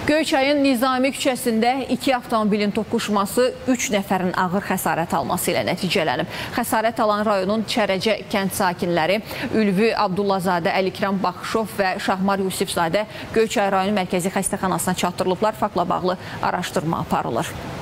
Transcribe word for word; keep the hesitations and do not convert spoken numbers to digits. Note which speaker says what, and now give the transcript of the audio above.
Speaker 1: Göyçayın Nizami küçəsində iki avtomobilin toqquşması üç nəfərin ağır xəsarət alması ilə nəticələnib. Xəsarət alan rayonun Çərəcə kənd sakinləri Ülvi Abdullazadə, Əlikram Baxışov və Şahmar Yusifzadə Göyçay rayon mərkəzi xəstəxanasına çatdırılıblar. Faktla bağlı araşdırma aparılır.